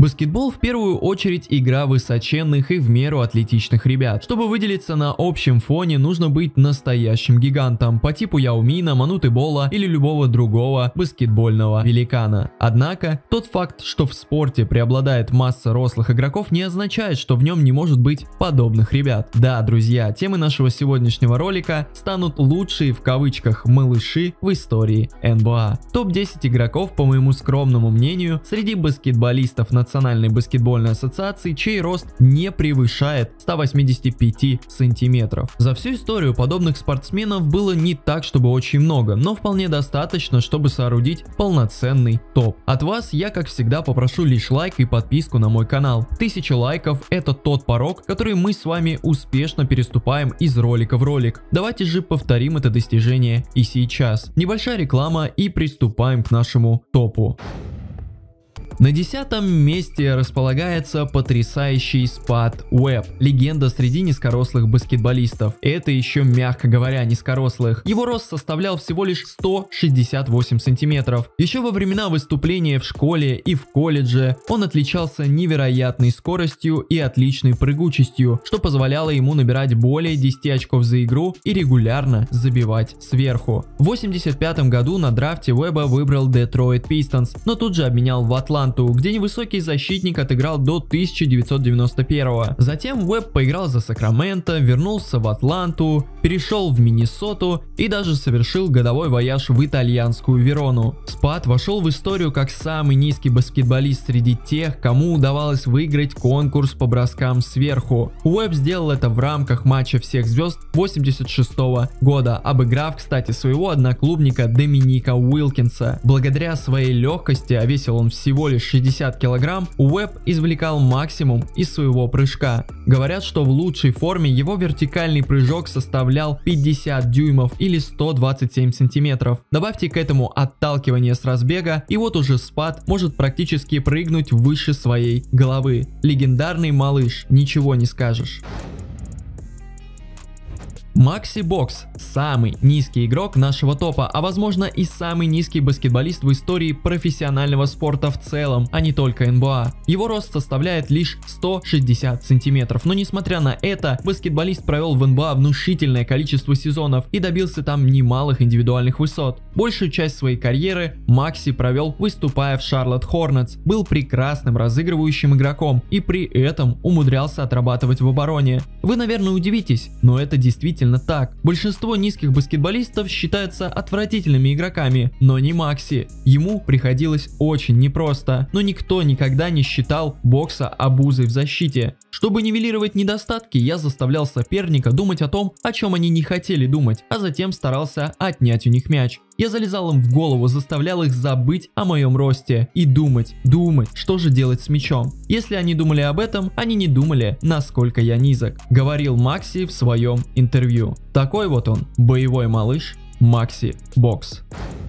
Баскетбол в первую очередь игра высоченных и в меру атлетичных ребят. Чтобы выделиться на общем фоне, нужно быть настоящим гигантом по типу Яо Мина, Мануты Болла или любого другого баскетбольного великана. Однако, тот факт, что в спорте преобладает масса рослых игроков, не означает, что в нем не может быть подобных ребят. Да, друзья, темой нашего сегодняшнего ролика станут лучшие в кавычках малыши в истории НБА. Топ-10 игроков, по моему скромному мнению, среди баскетболистов Национальной баскетбольной ассоциации, чей рост не превышает 185 сантиметров. За всю историю подобных спортсменов было не так, чтобы очень много, но вполне достаточно, чтобы соорудить полноценный топ. От вас я, как всегда, попрошу лишь лайк и подписку на мой канал. 1000 лайков — это тот порог, который мы с вами успешно переступаем из ролика в ролик. Давайте же повторим это достижение и сейчас. Небольшая реклама и приступаем к нашему топу. На 10-м месте располагается потрясающий Спад Уэбб, легенда среди низкорослых баскетболистов. Это еще мягко говоря низкорослых. Его рост составлял всего лишь 168 сантиметров. Еще во времена выступления в школе и в колледже он отличался невероятной скоростью и отличной прыгучестью, что позволяло ему набирать более 10 очков за игру и регулярно забивать сверху. В 1985 году на драфте Уэбба выбрал Детройт Пистонс, но тут же обменял в Атланту, где невысокий защитник отыграл до 1991. Затем Уэбб поиграл за Сакраменто, вернулся в Атланту, перешел в Миннесоту и даже совершил годовой вояж в итальянскую Верону. Спад вошел в историю как самый низкий баскетболист среди тех, кому удавалось выиграть конкурс по броскам сверху. Уэбб сделал это в рамках матча всех звезд 1986 года, обыграв, кстати, своего одноклубника Доминика Уилкинса. Благодаря своей легкости, а весил он всего лишь 60 килограмм, Уэбб извлекал максимум из своего прыжка. Говорят, что в лучшей форме его вертикальный прыжок составлял 50 дюймов или 127 сантиметров. Добавьте к этому отталкивание с разбега, и вот уже Спад может практически прыгнуть выше своей головы. Легендарный малыш, ничего не скажешь. Макси Бокс – самый низкий игрок нашего топа, а возможно и самый низкий баскетболист в истории профессионального спорта в целом, а не только НБА. Его рост составляет лишь 160 сантиметров, но несмотря на это, баскетболист провел в НБА внушительное количество сезонов и добился там немалых индивидуальных высот. Большую часть своей карьеры Макси провел, выступая в Шарлотт Хорнетс, был прекрасным разыгрывающим игроком и при этом умудрялся отрабатывать в обороне. Вы, наверное, удивитесь, но это действительно так. Большинство низких баскетболистов считаются отвратительными игроками, но не Макси. Ему приходилось очень непросто, но никто никогда не считал Бокса обузой в защите. Чтобы нивелировать недостатки, я заставлял соперника думать о том, о чем они не хотели думать, а затем старался отнять у них мяч. Я залезал им в голову, заставлял их забыть о моем росте и думать, что же делать с мячом. Если они думали об этом, они не думали, насколько я низок, говорил Макси в своем интервью. Такой вот он, боевой малыш Макси Бокс.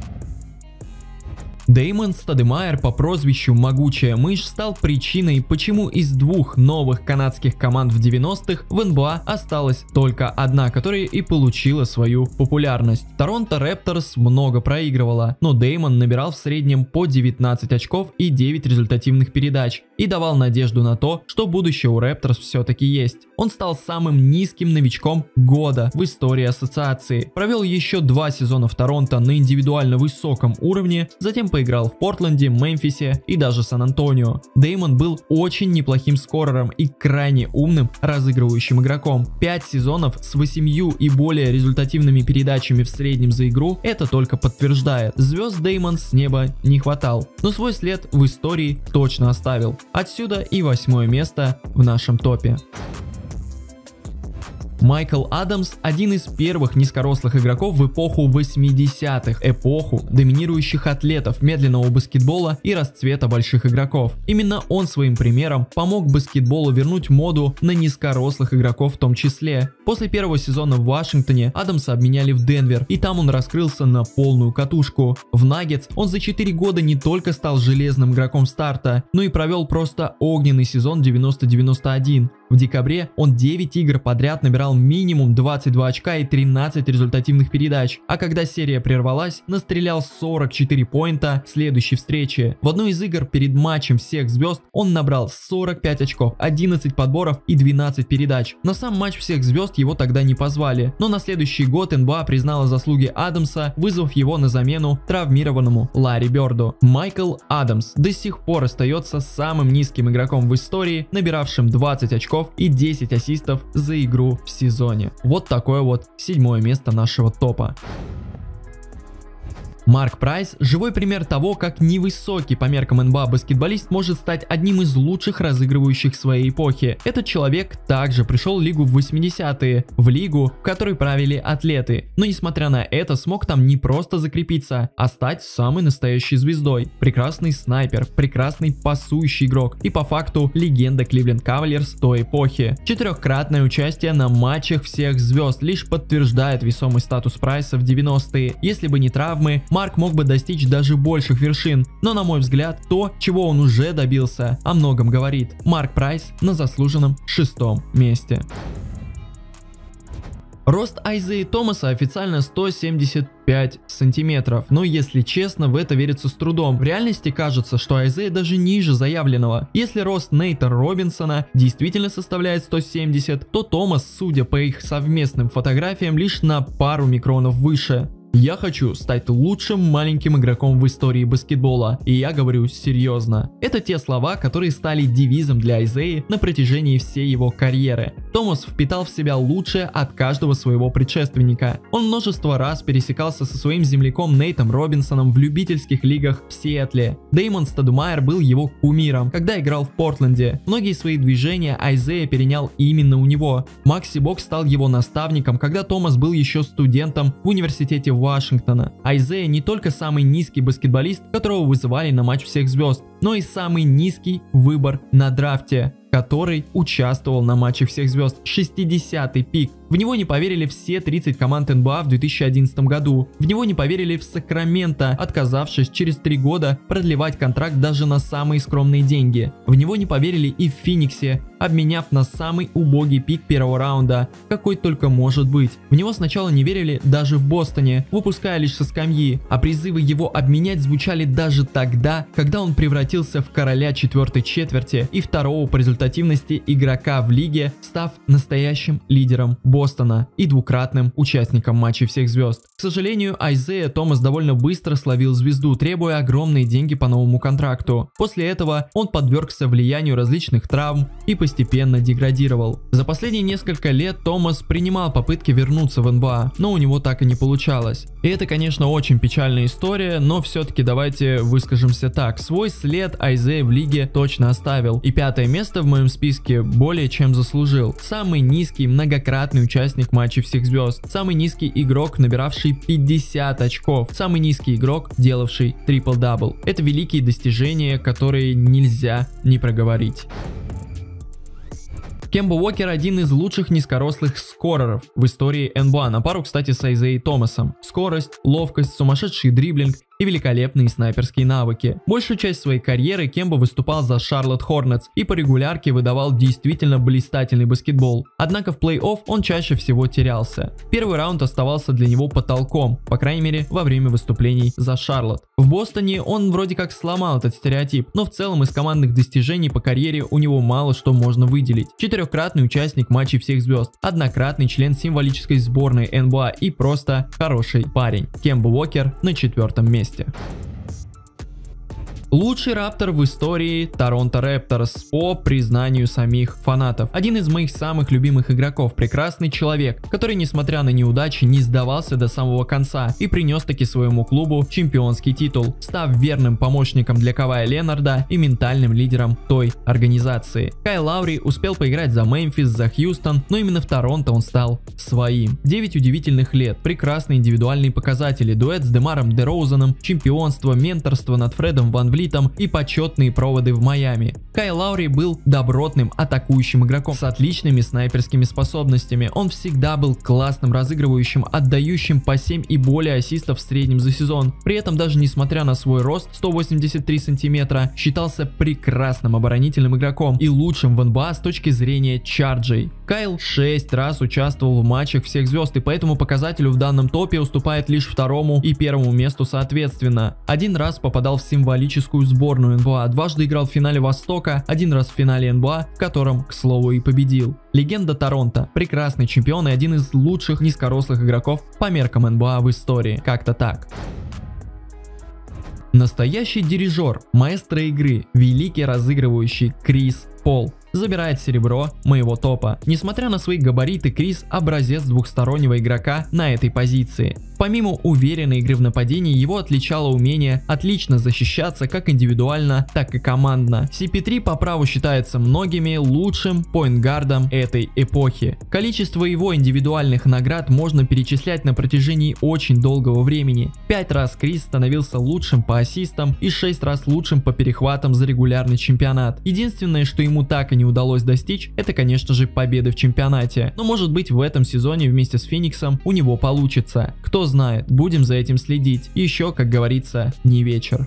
Дэймон Стадемайер по прозвищу «Могучая мышь» стал причиной, почему из двух новых канадских команд в 90-х в НБА осталась только одна, которая и получила свою популярность. Торонто Репторс много проигрывала, но Дэймон набирал в среднем по 19 очков и 9 результативных передач и давал надежду на то, что будущее у Репторс все-таки есть. Он стал самым низким новичком года в истории ассоциации, провел еще 2 сезона в Торонто на индивидуально высоком уровне, затем поиграл в Портленде, Мемфисе и даже Сан-Антонио. Дэймон был очень неплохим скорером и крайне умным разыгрывающим игроком. 5 сезонов с 8 и более результативными передачами в среднем за игру это только подтверждает. Звезд Дэймон с неба не хватал, но свой след в истории точно оставил. Отсюда и 8-е место в нашем топе. Майкл Адамс – один из первых низкорослых игроков в эпоху 80-х, эпоху доминирующих атлетов, медленного баскетбола и расцвета больших игроков. Именно он своим примером помог баскетболу вернуть моду на низкорослых игроков в том числе. После первого сезона в Вашингтоне Адамса обменяли в Денвер, и там он раскрылся на полную катушку. В Наггетс он за 4 года не только стал железным игроком старта, но и провел просто огненный сезон 90-91. В декабре он 9 игр подряд набирал минимум 22 очка и 13 результативных передач, а когда серия прервалась, настрелял 44 поинта в следующей встрече. В одной из игр перед матчем всех звезд он набрал 45 очков, 11 подборов и 12 передач. На сам матч всех звезд его тогда не позвали, но на следующий год НБА признала заслуги Адамса, вызвав его на замену травмированному Ларри Бёрду. Майкл Адамс до сих пор остается самым низким игроком в истории, набиравшим 20 очков и 10 ассистов за игру в сезоне. Вот такое вот 7-е место нашего топа. Марк Прайс – живой пример того, как невысокий по меркам НБА баскетболист может стать одним из лучших разыгрывающих своей эпохи. Этот человек также пришел в лигу в 80-е, в лигу, в которой правили атлеты, но несмотря на это смог там не просто закрепиться, а стать самой настоящей звездой. Прекрасный снайпер, прекрасный пасующий игрок и по факту легенда Кливленд Кавальерс той эпохи. Четырехкратное участие на матчах всех звезд лишь подтверждает весомый статус Прайса в 90-е. Если бы не травмы, Марк мог бы достичь даже больших вершин, но на мой взгляд, то, чего он уже добился, о многом говорит. Марк Прайс на заслуженном 6-м месте. Рост Айзеи Томаса официально 175 сантиметров, но если честно, в это верится с трудом. В реальности кажется, что Айзея даже ниже заявленного. Если рост Нейта Робинсона действительно составляет 170, то Томас, судя по их совместным фотографиям, лишь на пару микронов выше. Я хочу стать лучшим маленьким игроком в истории баскетбола, и я говорю серьезно. Это те слова, которые стали девизом для Айзеи на протяжении всей его карьеры. Томас впитал в себя лучшее от каждого своего предшественника. Он множество раз пересекался со своим земляком Нейтом Робинсоном в любительских лигах в Сиэтле. Дэймон Стадумайер был его кумиром, когда играл в Портленде. Многие свои движения Айзея перенял именно у него. Макси Бок стал его наставником, когда Томас был еще студентом в университете Вашингтона. Айзея не только самый низкий баскетболист, которого вызывали на матч всех звезд, но и самый низкий выбор на драфте, который участвовал на матче всех звезд. 60-й пик. В него не поверили все 30 команд НБА в 2011 году. В него не поверили в Сакраменто, отказавшись через 3 года продлевать контракт даже на самые скромные деньги. В него не поверили и в Фениксе, обменяв на самый убогий пик первого раунда, какой только может быть. В него сначала не верили даже в Бостоне, выпуская лишь со скамьи, а призывы его обменять звучали даже тогда, когда он превратился в короля 4-й четверти и второго по результативности игрока в лиге, став настоящим лидером Бостона и двукратным участником матчей всех звезд. К сожалению, Айзея Томас довольно быстро словил звезду, требуя огромные деньги по новому контракту. После этого он подвергся влиянию различных травм и постепенно деградировал. За последние несколько лет Томас принимал попытки вернуться в НБА, но у него так и не получалось. И это, конечно, очень печальная история, но все-таки давайте выскажемся так. Свой след Айзея в лиге точно оставил, и 5-е место в моем списке более чем заслужил. Самый низкий многократный участник матчей всех звезд, самый низкий игрок, набиравший 50 очков, самый низкий игрок, делавший трипл-дабл. Это великие достижения, которые нельзя не проговорить. Кемба Уокер один из лучших низкорослых скореров в истории НБА, на пару, кстати, с Айзеей Томасом. Скорость, ловкость, сумасшедший дриблинг и великолепные снайперские навыки. Большую часть своей карьеры Кемба выступал за Шарлотт Хорнетс и по регулярке выдавал действительно блистательный баскетбол. Однако в плей-офф он чаще всего терялся. Первый раунд оставался для него потолком, по крайней мере во время выступлений за Шарлотт. В Бостоне он вроде как сломал этот стереотип, но в целом из командных достижений по карьере у него мало что можно выделить. 4-кратный участник матчей всех звезд, однократный член символической сборной НБА и просто хороший парень. Кемба Уокер на 4-м месте. Лучший раптор в истории Торонто Репторс по признанию самих фанатов. Один из моих самых любимых игроков, прекрасный человек, который, несмотря на неудачи, не сдавался до самого конца и принес таки своему клубу чемпионский титул, став верным помощником для Кавая Ленарда и ментальным лидером той организации. Кайл Лаури успел поиграть за Мемфис, за Хьюстон, но именно в Торонто он стал своим. 9 удивительных лет, прекрасные индивидуальные показатели, дуэт с Демаром Дерозаном, чемпионство, менторство над Фредом Ван Влитом, ванлитом и почетные проводы в Майами. Кайл Лаури был добротным атакующим игроком с отличными снайперскими способностями. Он всегда был классным разыгрывающим, отдающим по 7 и более ассистов в среднем за сезон. При этом даже несмотря на свой рост 183 сантиметра, считался прекрасным оборонительным игроком и лучшим в НБА с точки зрения чарджей. Кайл 6 раз участвовал в матчах всех звезд и по этому показателю в данном топе уступает лишь второму и первому месту соответственно. Один раз попадал в символическую сборную НБА, дважды играл в финале Востока, один раз в финале НБА, в котором, к слову, и победил. Легенда Торонто, прекрасный чемпион и один из лучших низкорослых игроков по меркам НБА в истории. Как-то так. Настоящий дирижер, маэстро игры, великий разыгрывающий Крис Пол забирает серебро моего топа. Несмотря на свои габариты, Крис образец двухстороннего игрока на этой позиции. Помимо уверенной игры в нападении, его отличало умение отлично защищаться как индивидуально, так и командно. CP3 по праву считается многими лучшим поинтгардом этой эпохи. Количество его индивидуальных наград можно перечислять на протяжении очень долгого времени. 5 раз Крис становился лучшим по ассистам и 6 раз лучшим по перехватам за регулярный чемпионат. Единственное, что ему так и не удалось достичь, это, конечно же, победы в чемпионате. Но может быть в этом сезоне вместе с Фениксом у него получится. Кто знает, будем за этим следить. Еще, как говорится, не вечер.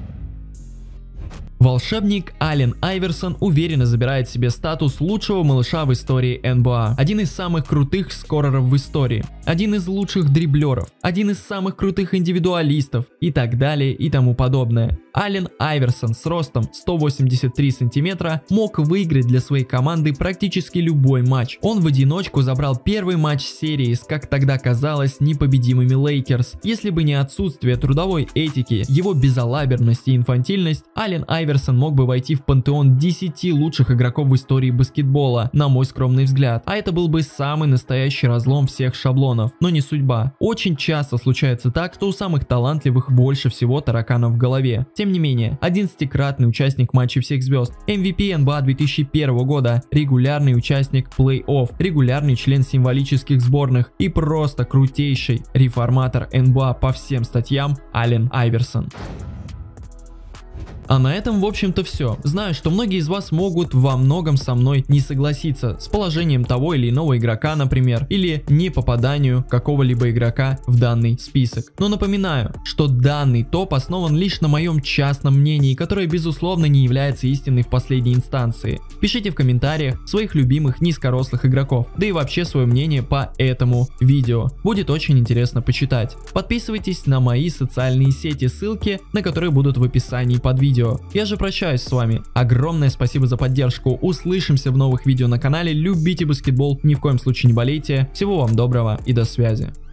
Волшебник Аллен Айверсон уверенно забирает себе статус лучшего малыша в истории НБА. Один из самых крутых скореров в истории, один из лучших дриблеров, один из самых крутых индивидуалистов и так далее и тому подобное. Аллен Айверсон с ростом 183 сантиметра мог выиграть для своей команды практически любой матч. Он в одиночку забрал первый матч серии с, как тогда казалось, непобедимыми Лейкерс. Если бы не отсутствие трудовой этики, его безалаберность и инфантильность, Аллен Айверсон мог бы войти в пантеон 10 лучших игроков в истории баскетбола, на мой скромный взгляд. А это был бы самый настоящий разлом всех шаблонов. Но не судьба. Очень часто случается так, что у самых талантливых больше всего тараканов в голове. Тем не менее, 11-кратный участник матчей всех звезд, MVP НБА 2001 года, регулярный участник плей-офф, регулярный член символических сборных и просто крутейший реформатор НБА по всем статьям Аллен Айверсон. А на этом, в общем-то, все. Знаю, что многие из вас могут во многом со мной не согласиться с положением того или иного игрока, например, или не попаданию какого-либо игрока в данный список. Но напоминаю, что данный топ основан лишь на моем частном мнении, которое, безусловно, не является истиной в последней инстанции. Пишите в комментариях своих любимых низкорослых игроков, да и вообще свое мнение по этому видео. Будет очень интересно почитать. Подписывайтесь на мои социальные сети, ссылки на которые будут в описании под видео. Я же прощаюсь с вами. Огромное спасибо за поддержку. Услышимся в новых видео на канале. Любите баскетбол, ни в коем случае не болейте. Всего вам доброго и до связи.